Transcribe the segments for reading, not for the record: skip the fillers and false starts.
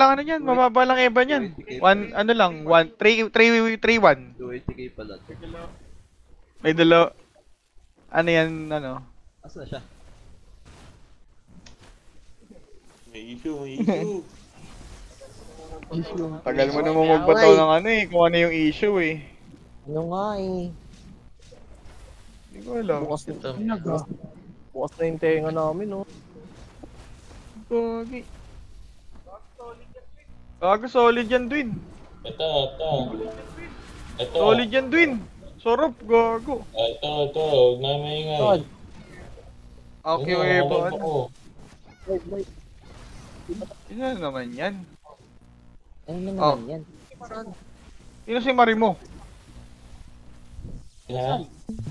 lang ano yan, mababa lang Eva niyan. 1, ano lang, 1, 3-1. 280k pala. May dalo. Ano yan, ano? Asa na siya? May issue. Tagal mo naman magbato ng ano eh, kung ano yung issue eh. Ano nga eh. Hindi ko alam. Bukas na yung tenga namin, no? Gagi. Gago, solid yan, Dwin. Ito. Solid yan, Dwin. Sarap, gago. Ito. Huwag na maingay. Aki yung Eva, ano? Wait. Ano naman yan? Ano naman yan? Sino si Marimo? Yan.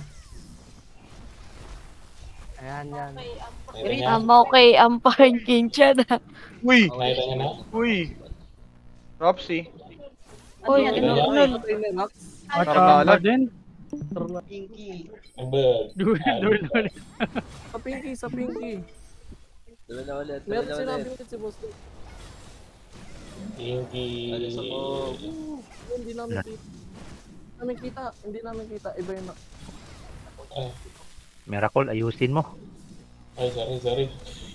Ayan. Okay, ampahin kincha na. Uy! Nakita niya na? Uy! Ropsy. Uy, Ano ano? Karnalan. din? Ang bird. Sa Pinky. Dala na ulit. Meron sinabi ulit si Boss. Pinky. Alis ako. Hindi namin kita. Iba yun na. Miracle, ayusin mo. Ay, sorry.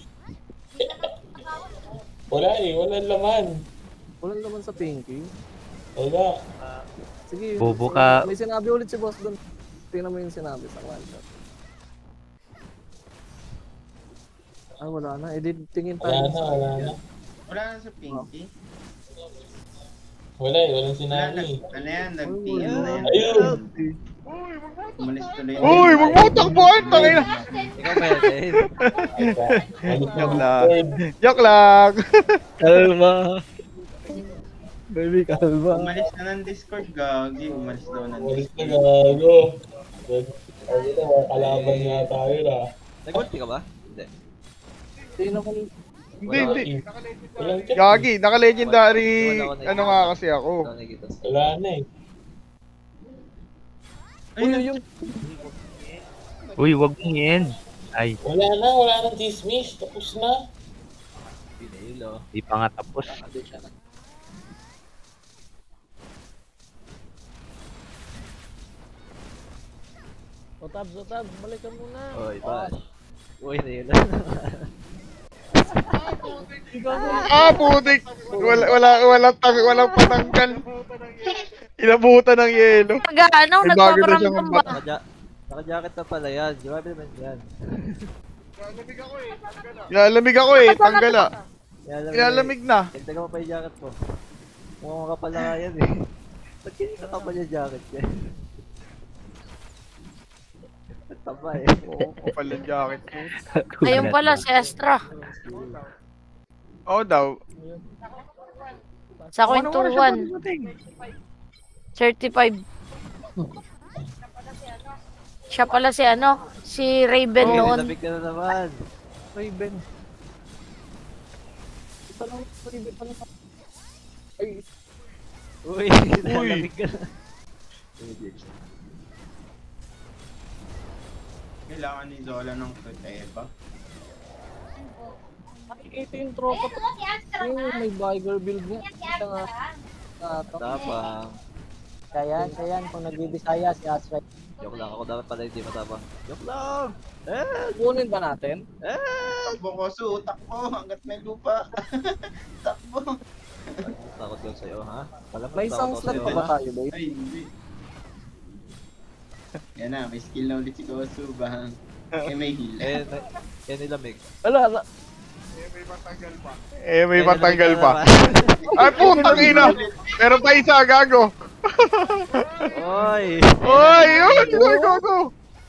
Walang laman. Walang naman sa Pinky. Wala. Sige, Bobo ka. may sinabi ulit si Boss doon. Tingnan mo yung sinabi sa one shot. Wala na. Tingin tayo. Wala na. Wala na sa Pinky. Walang sinabi. Ano yan? Nag-PM na yan. Ayun! Umalis tuloy. Uy! Magmutakbuhan! Tangina! Ikaw pwede. Joke lang. Joke lang! Kalma. Baby, kalma. Umalis na ng Discord, gagi. Umalis daw ng Walis Discord. na gago. Ay, ito, kalaban nga tayo na. Nag-ulti ka ba? Hindi. Hindi naman. Hindi. Walang check. Gagi, naka-legendary. Ano nga kasi ako. Wala na eh. Yung Uy, wag mo yan. Ay, Wala nang dismiss. Tapos na. Pinilo. di pa nga tapos. Otab, balikan muna. Oy, Bash. Uy, nilo. Putik! Walang patanggal. Inabutan ng yelo. Ano, May bago na siyang nagpaparamdam ba? Naka-jacket na pala yan. Grabe naman yan. Ilalamig ako eh, tanggal ah. Ilalamig na. Dagdagan mo pa yung jacket mo. Mukhang makapal na nga yan eh. Ba't hindi nakapal yung jacket niya? Taba eh. Oo, kapal ang jacket ko. Ayun pala, si Astra. Oo daw. Sa kwentuhan. 35. Siya pala si ano? Si Raven Uy, noon. nabig ka na naman. Raven. Ito lang, Raven pa naman. Ay, Uy, nabig ka na. Kailangan ni Zola ng Eva. nakikita yung tropa to. Yung may Viger build niya. Ito nga. Tapang. Kaya yan, kung nagbibisaya si Asray. Joke lang, ako dapat pala hindi matapang. Joke lang! Kunin ba natin? Takbo ko, utak ko hanggat may lupa. Takbo. Takot lang sa'yo, ha? Alam mo, May takot isang ako slot sa'yo, pa ba ha? tayo, babe? Ay, hindi. Yan na, may skill na ulit si Kosu, bahang. May heal. Nilamig. Wala. Eh, may matanggal pa. Ay, putang ina! Meron pa isa, gago. Oy! Oy, yun! Go!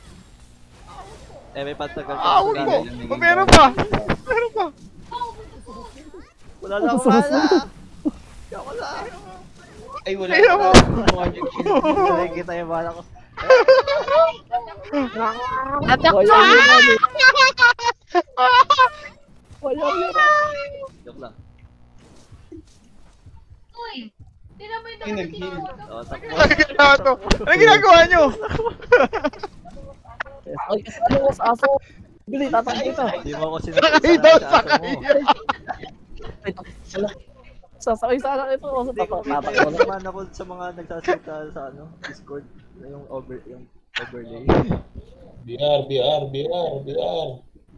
May patagal pa. Awag mo! Meron pa! Meron pa! Wala na ako wala! Wala! Ay, wala. Kaya mo! Nakikita yung bala ko. Atak Wala ka! yun. Wala yun. Joke lang. Ay, nag-heal. Oh, takbo. Ano ginagawa to? Ano ginagawa nyo? Ay, kasi ano ko sa aso. Bili, tatang kita. Hindi mo ako Sakay daw, sakay! Ay, sala. Sasakay sana ito. Oso Hindi ko tapak kita ko lang. naman ako sa mga nagsasalita sa ano, Discord. Yung overlay. BR.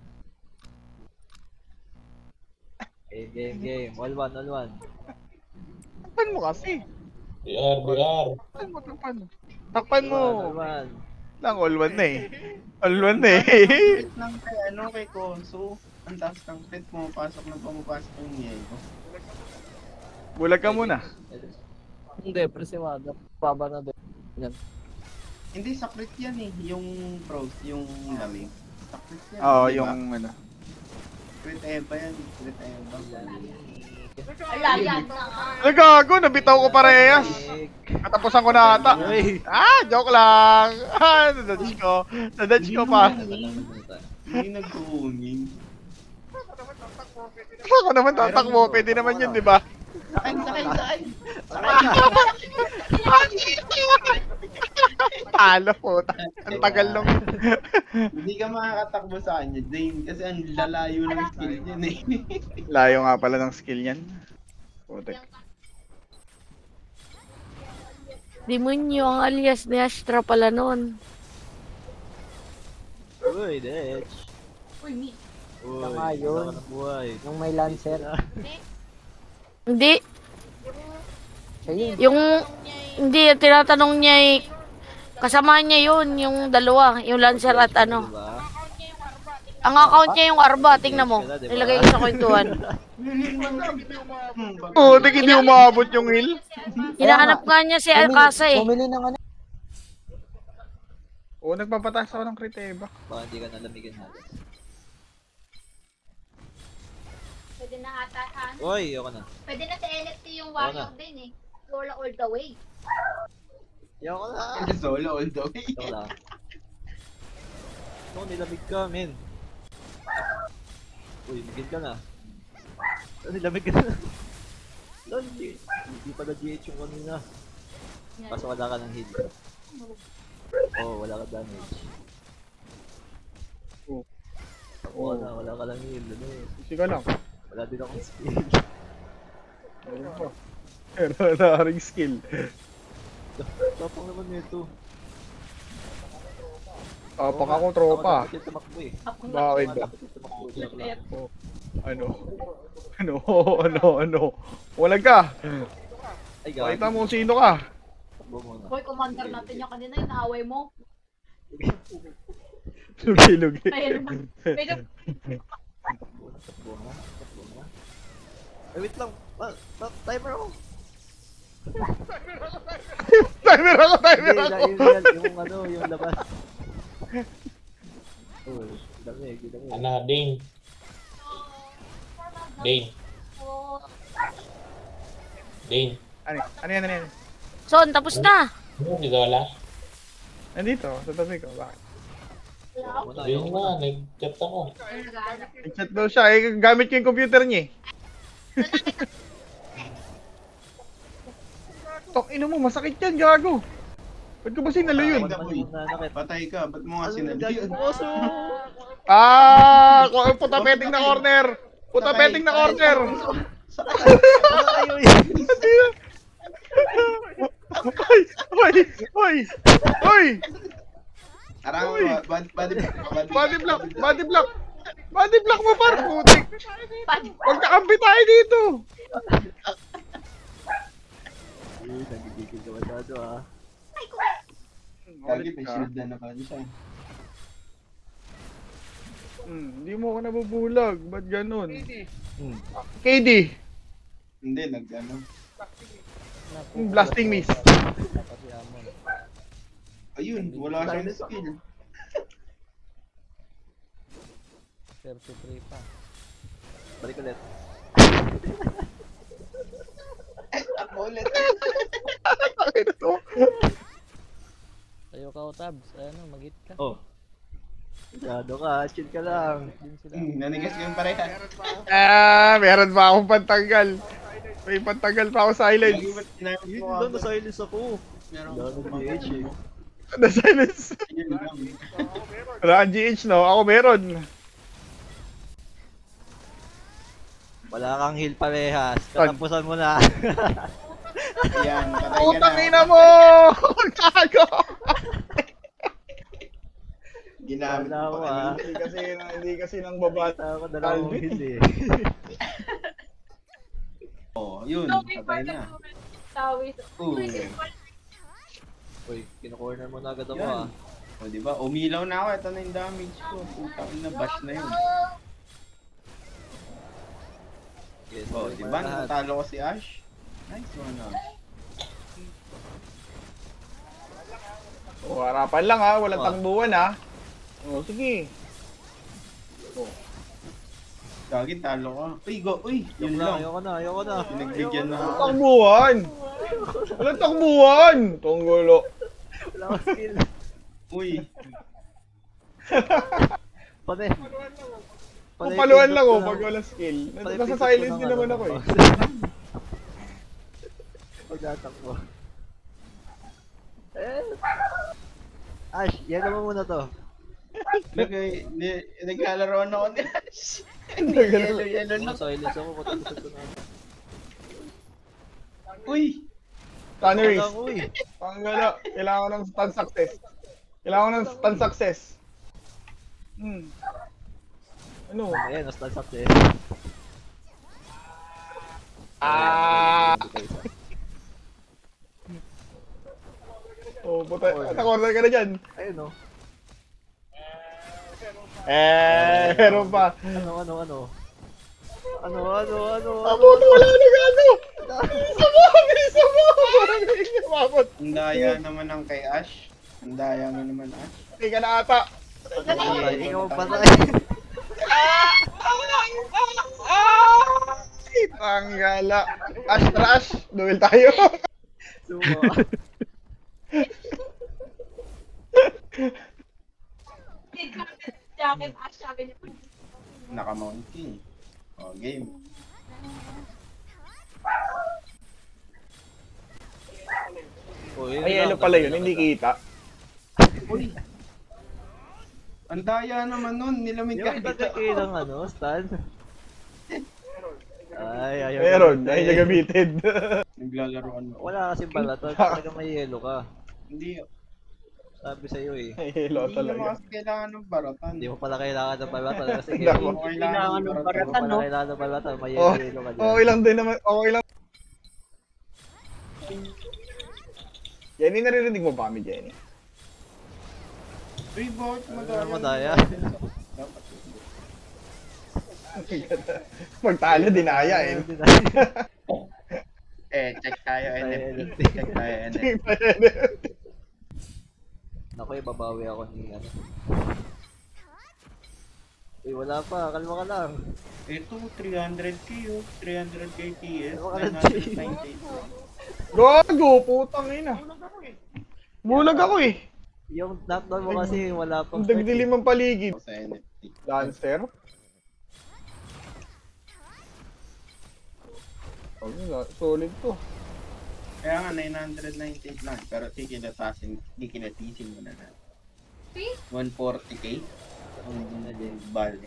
Game. All one. Takpan mo kasi. BR. Takpan mo. All one. Lang, all one na eh. All one na eh. Wait lang kay Konso. Ang taas ng pet, pumapasok yung Diego. Bulag ka muna. Hindi, presimada. Baba na din. Yan. Hindi, sakrit yan eh. Yung pros, yung lamig. Sakrit yan. Oo, di ba? yung ano. Crit Eva yan. Crit Eva. Ala, yan. Ay, gago, nabitaw ko parehas. Katapusan ko na ata. Joke lang. Nadodge ko pa. Hindi nagkukunin. Ako naman tatakbo, pwede naman yun, di ba? Sakay! Talo po. Ang tagal nung... Hindi ka makakatakbo sa kanya, Dane, kasi ang lalayo ng skill niyan eh. Layo nga pala ng skill niyan. Putik. Demonyo ang alias ni Astra pala nun. Uy, Detch. Uy, Tama yun. buhay. Yung may lancer. Hindi. Siya yun. Yung, hindi, tinatanong niya kasama niya yun, yung dalawa, yung Lancer at ano. Diba? Ang account niya yung Arba, tingnan mo. Nilagay ko sa kwentuhan. Putik, hindi umabot yung heal. Hinahanap nga niya si Alcasa eh. Bumili ng ano. Oo, nagpapataas ako ng crit eh. Baka hindi ka nalamigin natin. Pwede na ata ano. Uy, ako na. Pwede na sa NFT yung warrior din eh. Lola all the way. Yoko na. Solo all the way. Yoko lang. No, nilamig ka, men. Uy, migil ka na. Nilamig ka na. Lol, hindi pala GH yung kanina. Kaso wala ka ng heal. Oo, wala ka damage. Oo. Wala ka lang heal. Ano eh. Sige lang. Wala din akong skill. Pero wala ring skill. Tapang naman nito. Tapak akong tropa. Dapat yung tumakbo eh. Bakit ba? Dapat yung tumakbo. Joke lang. Ano? Walang ka. Ay, gagi. Pakita mo sino ka. Takbo muna. Hoy, commander natin yung kanina yung naaway mo. Lugi. Ayun naman. Medyo Takbo na. Ay, wait lang. Timer ako. Timer ako. Yung ano, yung labas. Uy, dami. Ana, Dane. Ano yan? Son, tapos na. Ano, di Zola? Nandito, sa tabi ko. Bakit? Dane nga, nag-chat ako. I-chat daw siya. Gamit ko yung computer niya eh. Tok, ino mo, masakit yan, gago. Ba't ko ba sinalo yun? Patay ka, ba't mo nga sinabi yun? Puta petting na corner! Puta petting na corner! Hoy! Arang, Body block mo par, putik! Magkakampi tayo dito! Uy, nagigigil ka masyado ah. Kagi, may shield na naman siya. Hindi mo ako nabubulag. Ba't ganun? KD! Hindi, nag-ano. Blasting miss. Ayun, wala siyang skill. 33 pa. Balik ulit. Ako ulit. Tayo ka o tabs. Ano, mag-hit ka. Oh. Masyado ka, chill ka lang. Din sila. Nanigas ko yung parehas. Meron pa akong pantanggal. May pantanggal pa ako silence. Lagi ba't ginamit mo Yun lang, na-silence ako. Meron Wala akong nang GH eh. Na silence. Yun lang. Wala kang GH no? Ako meron. Wala kang heal parehas. Katapusan mo na. Ayan, patay ka na. Putang ina mo! Gago! Ginamit Wala mo ko, pa ah. kanina. Hindi kasi nang babata. Ako dalawang Calvin. heal eh. Oh, yun, patay na. Uy, kino-corner mo na agad ako Yan. ah. O, diba? Umilaw na ako. Ito na yung damage ko. Putang ina, bash na yun. Yes, O, ulit diba? mo lahat. Natalo ko si Ash. Nice one, Ash. Oh, harapan lang ha, walang Oh. takbuhan ha. Oh, sige. Gagi, talo ka. Uy, go. Uy, yun lang. Ayoko na. Pinagbigyan na Walang ako. takbuhan! Walang takbuhan! Tunggulo. Wala akong skill. Uy, Panay. Papaluan lang ako pag walang skill. Nasa silence din naman ako eh. Pagdatakbo. Ash, yan naman muna to. naglalaroan ako ni Ash. Yellow na. Silence ako, katapusan ko na. Uy, Tanneries. Uy, Panggala. Kailangan ko ng stun success. Kailangan ko ng stun success. Ano? ayan, nostal success. Oh, puta. Naka-corner ka na dyan. Ayun o. Meron pa. Ano? Puta, wala na gago. Isa mo! Umabot. ang daya naman ng kay Ash. Ang daya mo naman, Ash. Hindi ka na ata. Ikaw ang patay. Panggala. Ash trash. Duel tayo. Sumo. Naka-mount king. O, game. Ay, ano pala yun? Hindi kita. Uy! Ang daya naman nun. Nilamig ka Yung iba kayo ng stun. Ay, ayaw. Meron. Ay, niya gamitin. Naglalaroan mo. Wala kasing balatan. Talaga may yelo ka. Hindi. Sabi sa'yo eh. Ay, hello Hindi naman talaga. kasi kailangan ng baratan. Hindi mo pala kailangan ng balatan. Kasi Hindi ako. Hindi mo kailangan ng Hindi mo baratan. pala kailangan ng balatan. May Oh, yelo ka dyan. okay lang din naman. Okay lang. Jenny, naririnig mo ba kami, Jenny? Uy, bakit madaya? Madaya. Dapat. Magtalo, dinaya eh. Check tayo NFT. Check tayo NFT. Naku, babawi ako ni Uy, wala pa. Kalma ka lang. Ito, 300k oh. 300k PS. Ano ka lang, 998. Gago, putang ina. Bulag ako eh. Yung knockdown mo kasi wala pang Ang dagdilim ang paligid. Sa NFT. Lancer? Oh, solid to. Kaya nga 998 lang. Pero kikinatisin mo na na. 140k? Ang bali.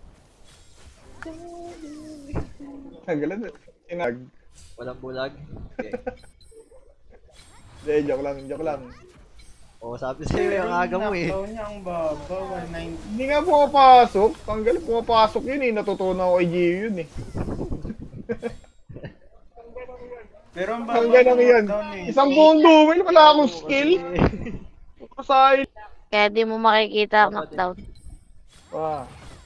Nagalan. Inag. Walang bulag. Okay. Hindi, joke lang. Oo, sabi sa'yo yung aga mo eh. Knockdown niya ang baba, 190. Hindi nga pumapasok. Tanggal, pumapasok yun eh. Natutunan ko kay Gio yun eh. Pero ang baba Hanggang lang ng yan. knockdown eh. Isang buong duel, wala akong skill. Kasahil. Kaya di mo makikita ang knockdown. Ah.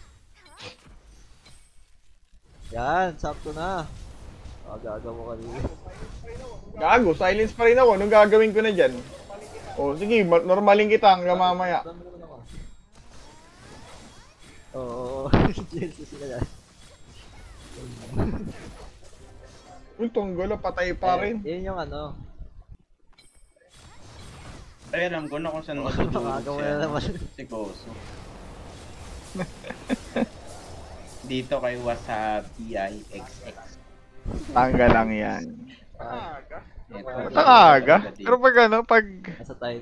Yan, sakto na. Aga-aga mo kanina. Gago, silence pa rin ako. Anong gagawin ko na dyan? O sige, normalin kita hanggang mamaya. Oo. Jesus ka yan. Uy, tunggolo, patay pa rin. Yan yung ano. Ay, alam ko na kung saan matutulog Aga mo na naman. si Koso. Dito kay Wasabi XX. Tanggal lang yan. Ito, Aga? Pero pag ano, pag... Nasa time.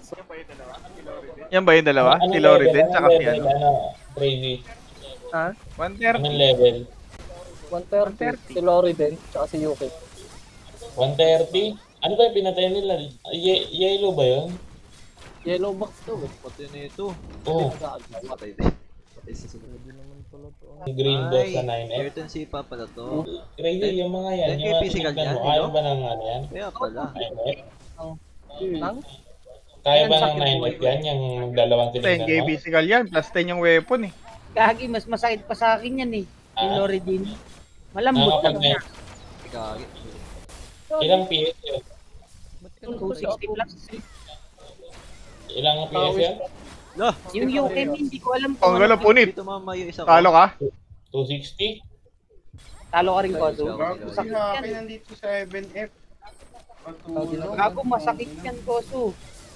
Yan ba yung dalawa? Si Lori din, tsaka si ano? Gravy. Ha? Anong 130. level? 130. Si Lori din, tsaka si Yuki. 130? Ano ba yung pinatay nila? Yellow ba yun? Yellow box to eh. Pati na ito. Oo. Patay din. Patay sa sunod. Yung green box sa 9F. Curtaincy pa pala to. Crazy, yung mga yan. Then, Yung mga physical tinignan yan, mo. Kaya no? ba ng ano yan? Kaya pala. 9F? Nang? Kaya ba ng 9F yan? Yung dalawang 10 tinignan K mo? physical yan, plus 10 yung weapon eh. Gagi, mas masakit pa sa akin yan eh. Yung Ah? Lori din. Malambot Nakakapag lang. Gagi. Ilang PS yun? 260 plus. Ilang PS yun? Lah! Yung Yokem, hindi ko alam Ang gala punit. Dito mama yung isa ko. Talo ka? 260? Talo ka rin ko. Gago si Sakit Happy yan. nandito sa 7F. Patulog. Gago, masakit yan, Koso.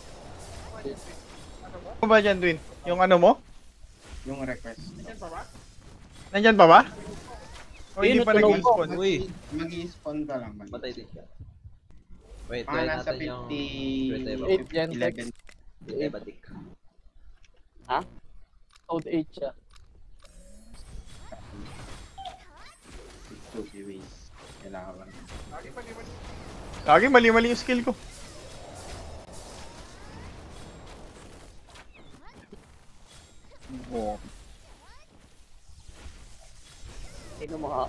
Ano ba dyan, Dwin? Yung ano mo? Yung request. Nandyan pa ba? O Ayun, hindi pa natunog nag-spawn? Uy! Mag-i-spawn ka lang. Matay din siya. Wait, Mga try nasa natin yung... 50... 8 yan, 11. Ebatik. Code 8 siya. 2 giveaways. Kailangan lang. Lagi mali-mali yung skill ko. Oh. Sino mo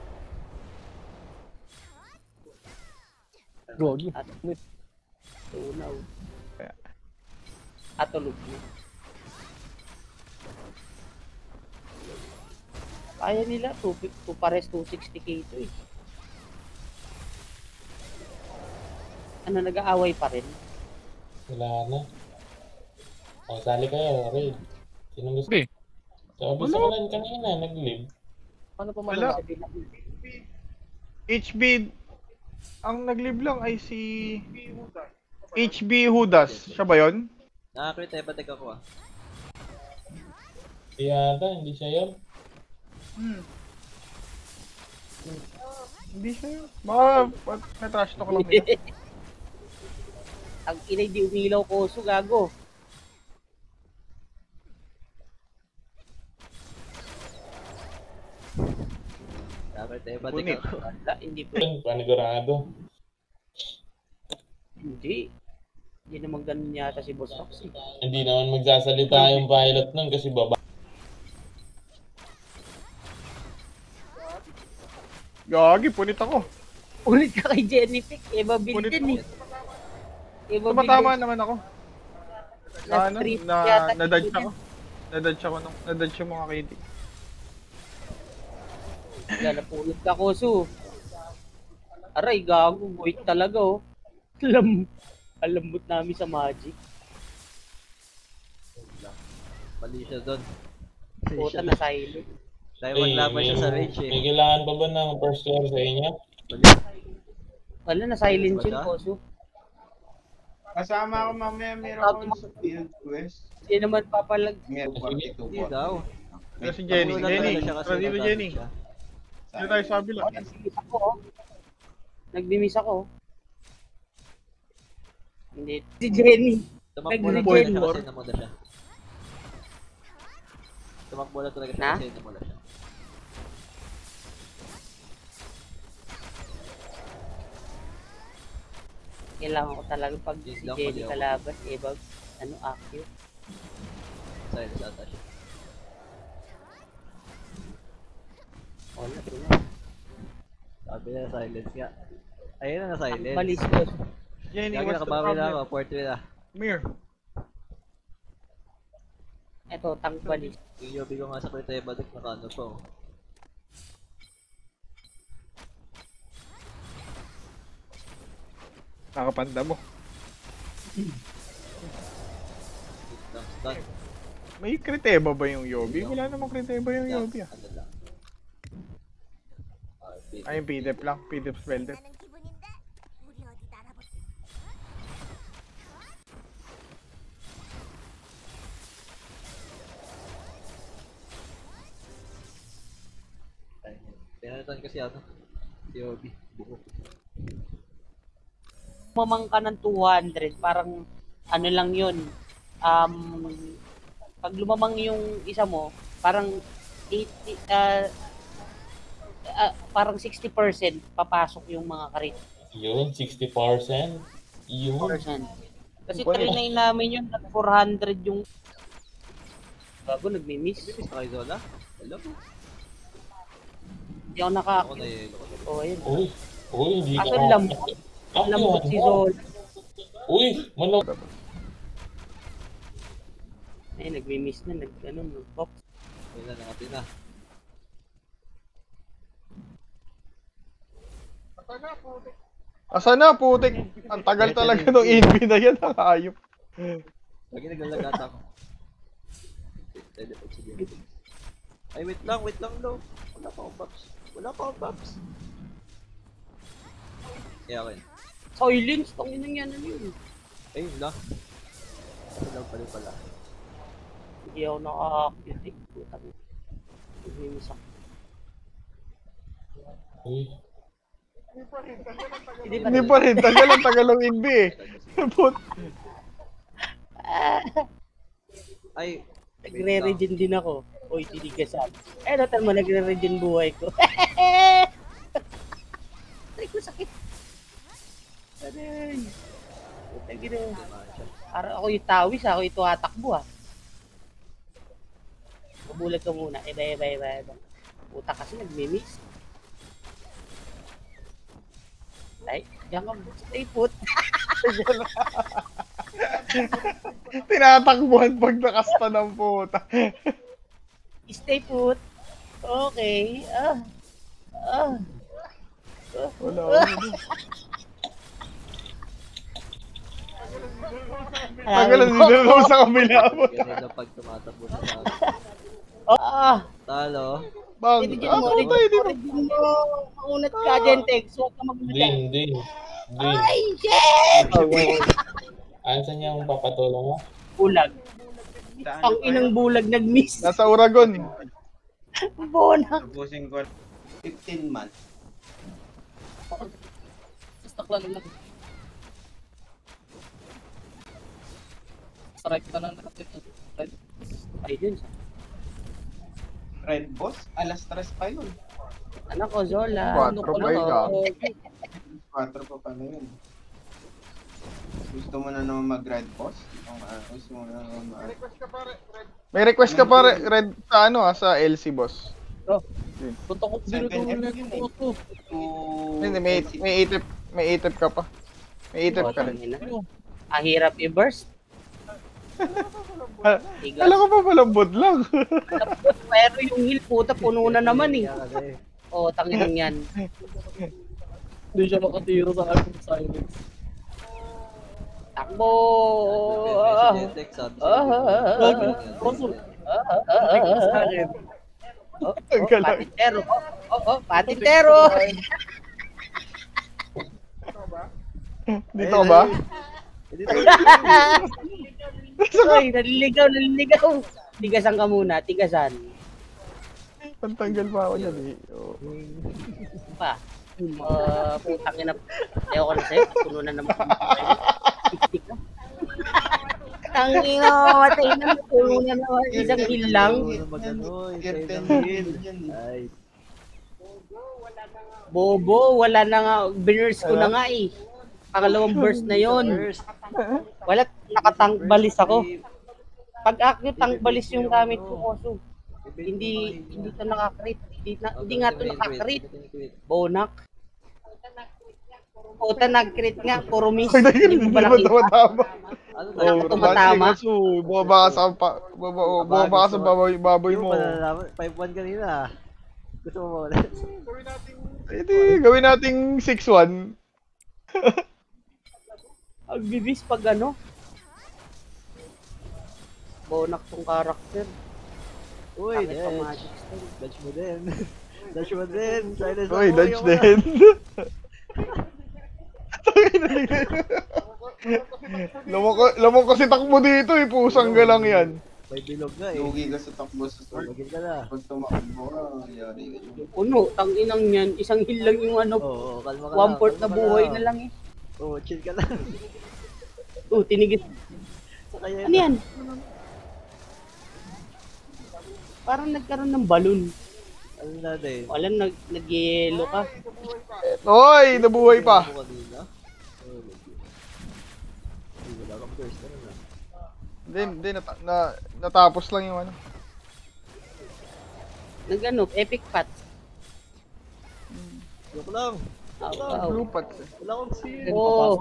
Gogi. Tunaw. Kaya. Atulog mo. Kaya nila, pares 260k ito eh. Ano, nag-aaway pa rin? Wala na. O, sali kayo, Raid. Sino gusto? Okay. Sabi sa kanan kanina, nag-live. Ano pa Wala. malala? HB, ang nag-live lang ay si HB Hudas. Siya ba yun? Nakakrit Ebatik ako ah. Yata, hindi siya yun. Hindi siya yun. Baka na-trash talk lang nila. Ang inay di umilaw Koso, gago. Nakakrit Ebatik Punit. ako. Wala, hindi po. Yun, panigurado. Hindi. Hindi naman ganun yata si Boss Roxy. Hindi naman magsasalita yung pilot nun kasi baba. Gagi, punit ako. Ulit ka kay Jennifer. Eva Bill Punit din eh. Eva Bill Tumatama din. naman ako. Last Ano, trip na, yata na-dodge yun. ako. Na-dodge ako nung, na-dodge yung mga KD. Lalapulot ka, Koso. Aray, gago. Wait talaga, oh. Alambot namin sa Magic. Mali siya doon. Puta na silent. Dahil maglaban siya sa rage eh. May kailangan pa ba ng first floor sa inyo? Wala na silent yun, Wala. Koso. Kasama ako mamaya, meron ako sa Field West. Hindi naman papalag. Meron Hindi 42 daw. Pero si Jenny, Nagulat Jenny, talaga siya kasi pero dito nagdadaan Jenny. siya. Dito tayo sa kabila. Nagbimis ako, oh. Nagbimis ako. Hindi. Si Jenny. Tumakbo lang Nag-regen talaga siya more. kasi namula siya. Tumakbo lang talaga siya Na? kasi namula siya. Kailangan ko talaga pag si Yes, lang, Jenny mali ako. kalaban, Eva, ano, active. Silence ata siya. Wala, wala. Sabi niya silence nga. Ayun na Ang silence. balis ko. Jenny, Gagi what's the nakabawi na ako, problem? port wheel ah. Mir. Eto, tank balis. Yung yobi ko nga sa Krita Ebatik nakano pa oh. Nakapanda mo. Stun. May kriteba ba yung Yobi? Wala namang kriteba yung Yobi ah. Ano lang. Ay, yung PDEP lang. PDEP spelled. Pinalitan kasi ano. Si Yobi. Buko. Mamang ka ng 200, parang ano lang yun. Pag lumamang yung isa mo, parang parang 60% papasok yung mga crit. Yun, 60%. Yun. Kasi trinay namin yun, 400 yung... Bago, nagmi-miss. Okay, Zola? Hello? Hindi ako Ako naka-active. na yun. Oh, ayun. Uy, hindi ka Asan lambot? Lambot si Zol. Uy, manok. Ay, nagmi-miss na, nag-pop. Wala na natin na. Asa na, putik? Ang tagal talaga ng invi na yan, nakayop. Lagi naglalagata ako. Teleport si Gil. Ay, wait lang daw. Wala pa akong pops. Kaya ako yun. Silence, tangin yan yun. Ay, wala. Wala pala. Hindi ako naka-active. Nagmi-miss ako. Uy. Hindi pa rin, tagal ng invi eh. Ay, Nagre-regen din ako. Oy, tinigasan. Natal mo, nagre-regen buhay ko. Aray ko, sakit. Aray. Puta gina. Parang ako yung tawis, ako yung tumatakbo ah. Mabulag ka muna. Iba. Puta kasi nagmi-mix. Ay, diyan ka, stay put. Tinatakbuhan pag nakasta ng puta. Stay put. Okay. Wala. Tagal na dito naman sa kabila mo. ganun lang pag tumatakbo sa akin. Talo. Bang, Regen mo. Maunat ka, Gentex. Huwag ka magmata. Din. Ay, shit! Ansan yung papatulong mo? Bulag. Ang inang bulag nag-miss. Nasa Uragon. Bonak. Tapusin ko 15 months. Stock lang lang. Strike ka na natin. Ay, dun sa. Red Boss, alas 3 pa yun. Anak ko, Zola. 4 pa yun. 4 pa pala yun. Gusto mo na naman mag-Red Boss? Gusto mo na naman May request ka pa, Red, sa ano sa LC boss. Punta ko dinudulog na yung auto. Hindi, may itip ka pa. May itip ka rin. Ang hirap i-burst. Alam ko pa malambot lang. Pero yung heal puta, puno na naman eh. Oo, tanginang yan. Hindi siya makatiro sa akin sa silence. Takbo! Patintero! Patintero! Dito ba? Uy, naliligaw! Tigasan ka muna, tigasan. Pantanggal pa ako dyan eh. Pa. Putang ina. Ayaw ko na sa'yo. Puno na naman. Tik-tik na. Tangina, matay na. Puno na naman. Isang heal lang. Bobo, wala na nga. Binurse ko na nga eh. Pangalawang burst na yon. Wala, nakatank balis ako. Pag active tank balis yung gamit ko, Koso. Hindi to nakakrit. Hindi nga to nakakrit. Bonak. Puta, nag-crit nga. Puro miss. Hindi mo ba nakita? Tumatama. Tumatama. Bumaba ka sa baboy mo. 5-1 kanina. Gusto mo mawala? Hindi, gawin nating 6-1. Ang bibis pag ano. Bonak tong karakter. Uy, dodge mo din. Dodge mo din. Silence Uy, dodge din. Lamang kasi takbo dito eh, pusang galang yan. May bilog na eh. Lugi ka sa takbo sa start. Magin ka na. Pag tumakbo ka, yari ka yun. Puno, tanginang yan. Isang heal lang yung ano. Oo, kalma ka lang. 1/4 na buhay na lang eh. Oo, chill ka lang. Tinigit. Sakaya Ano yan? Parang nagkaroon ng balon. Ano natin? Wala, nag-yelo ka. Hoy, nabuhay pa. Ako kanina. Wala kang burst. Ano na? Hindi, natapos lang yung ano. Nag-ano, epic pat. Joke lang. Blue pots eh. Wala akong seal. Oo,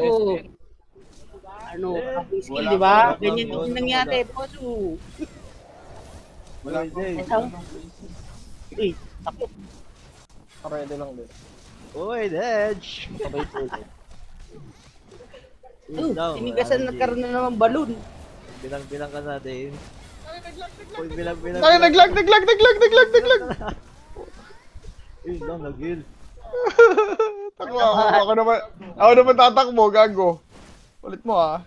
ano, happy skill, di ba? Ganyan din nangyari, Poso. Wala Ito? Uy, ako. Ready lang din. Uy, Dedge! Tinigasan nagkaroon na naman balon. Bilang ka natin. Uy, bilang. Ay, naglag! Uy, lang, nag-heal. Takbo ako naman tatakbo, gago. Ulit mo ah.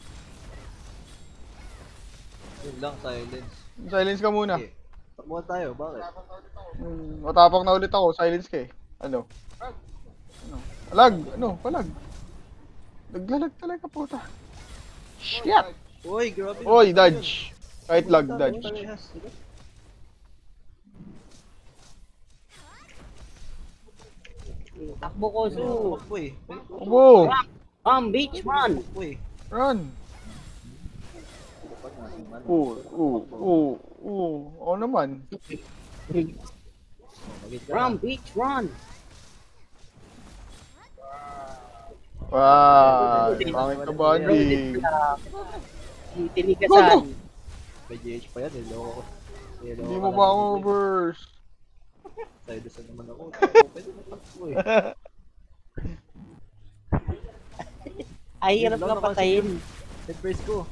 Yun lang, silence. Silence ka muna. Okay. Takbuhan tayo, bakit? Matapang na ulit ako, silence ka eh. Ano? Palag! Ano? Palag! Naglalag talaga puta. Shit! Uy, grabe. Oy, dodge. Kahit lag, dodge. Takbo ko, Su. Uy, Ubo! Beach man. uy. Run! Oo naman. Beach run. Wow! Pangit ka bonding. Tinigasan. May GH pa yan, niloko ko. Hindi mo ba ako burst? Tayo doon naman ako. Pwede na takbo eh. Ay, hirap ka patayin. Head first ko.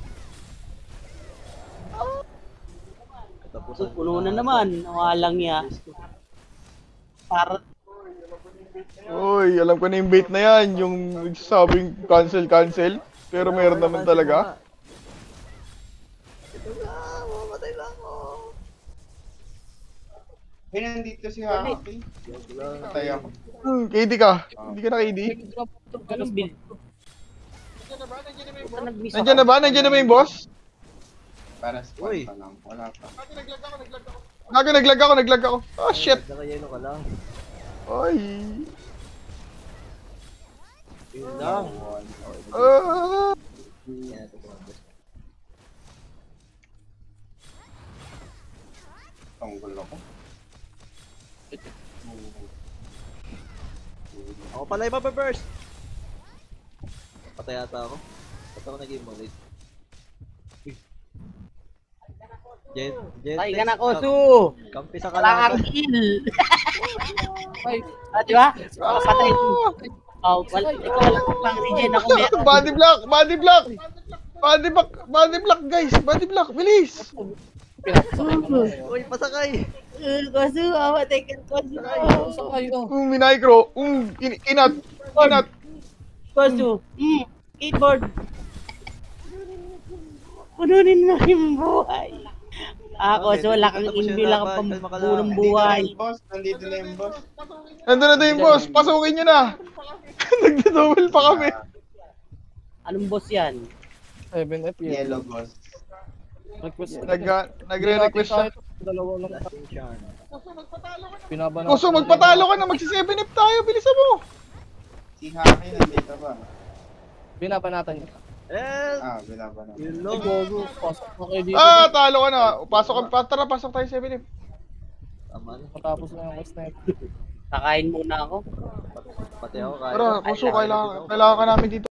So, puno na naman. Walang niya. Para Uy, alam ko na yung bait na yan. Yung nagsasabing cancel. Pero meron naman talaga. Ito na, mamatay lang ako. Ay, nandito si Happy. Patay ako. KD ka. Hindi ka na KD. anong build? Nandiyan na ba? Nandiyan na ba yung boss? Para Uy. spawn pa lang. Wala pa. Gago, naglag ako. Oh, shit. Nakayelo ka lang. Oy. Yun lang. Ah. Yan, ito po. Tanggol ako. Ako pala yung mapaburst. Patay ata ako. Ba't ako nag-game mo late? Jen, Ay, ka na, Kosu! Kampi sa Wala kang kalata. kill! Di ba? Patay. Oh, ikaw wala kang pang regen. Ako meron. Body block, guys. Body block, bilis. Uy, pasakay! Kosu, amatay ka, Kosu. Minaycro. Inat. Kosu, skateboard. Pununin na yung buhay. Kosu, wala kang imbi lang ang pambulang buhay. Boss, nandito na yung boss. Nandun na yung boss. Pasukin nyo na. Nagdadouble pa kami. Anong boss yan? 7F yun. Yellow boss. Nagre-request siya. Dalawa lang. Lasting charm. Pinabana. Kuso, magpatalo ka na. Magsi-7F tayo. Bilisan mo. Si Happy nandito ba? Binabanatan niya. Binaba na. Yun Ay, lang. gogo. Pasok na kayo dito. Talo ka na. Pasok tayo 7F. Tama na. Matapos na yung quest na yun. Kakain muna ako. Pati ako kaya. Tara, Kuso, kailangan ka namin dito.